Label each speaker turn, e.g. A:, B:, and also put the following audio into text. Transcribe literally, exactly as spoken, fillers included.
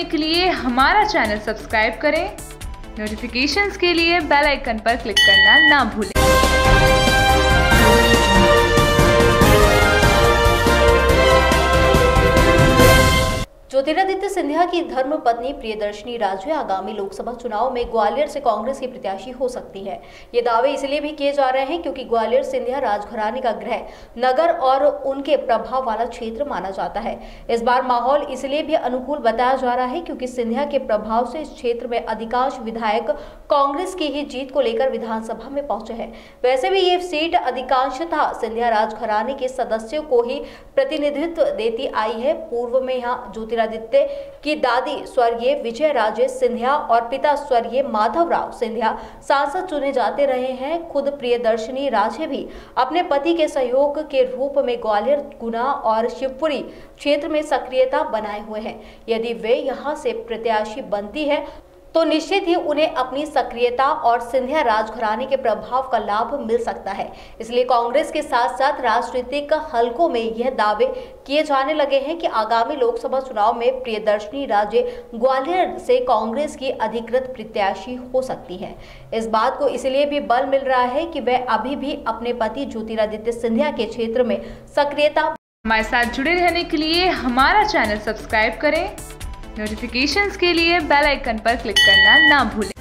A: के लिए हमारा चैनल सब्सक्राइब करें। नोटिफिकेशंस के लिए बेल आइकन पर क्लिक करना ना भूलें।
B: ज्योतिरादित्य सिंधिया की धर्मपत्नी प्रियदर्शनी राजे आगामी लोकसभा चुनाव में ग्वालियर से कांग्रेस की प्रत्याशी हो सकती है। ये दावे इसलिए भी किए जा रहे हैं क्योंकि ग्वालियर सिंधिया राजघराने का गृह नगर और उनके प्रभाव वाला क्षेत्र माना जाता है। इस बार माहौल इसलिए भी अनुकूल बताया जा रहा है क्योंकि सिंधिया के प्रभाव से इस क्षेत्र में अधिकांश विधायक कांग्रेस की ही जीत को लेकर विधानसभा में पहुंचे हैं। वैसे भी ये सीट अधिकांशतः सिंधिया राजघराने के सदस्यों को ही प्रतिनिधित्व देती आई है। पूर्व में यहाँ ज्योतिरादित्य की दादी स्वर्गीय विजय राजे सिंधिया और पिता स्वर्गीय माधवराव सिंधिया सांसद चुने जाते रहे हैं। खुद प्रियदर्शनी राजे भी अपने पति के सहयोग के रूप में ग्वालियर, गुना और शिवपुरी क्षेत्र में सक्रियता बनाए हुए हैं। यदि वे यहां से प्रत्याशी बनती है तो निश्चित ही उन्हें अपनी सक्रियता और सिंधिया राजघराने के प्रभाव का लाभ मिल सकता है। इसलिए कांग्रेस के साथ साथ राजनीतिक हलकों में यह दावे किए जाने लगे हैं कि आगामी लोकसभा चुनाव में प्रियदर्शनी राजे ग्वालियर से कांग्रेस की अधिकृत प्रत्याशी हो सकती हैं। इस बात को इसलिए भी बल मिल रहा है कि वह अभी भी अपने पति ज्योतिरादित्य सिंधिया के क्षेत्र में सक्रियता।
A: हमारे साथ जुड़े रहने के लिए हमारा चैनल सब्सक्राइब करें। नोटिफिकेशंस के लिए बेल आइकन पर क्लिक करना ना भूलें।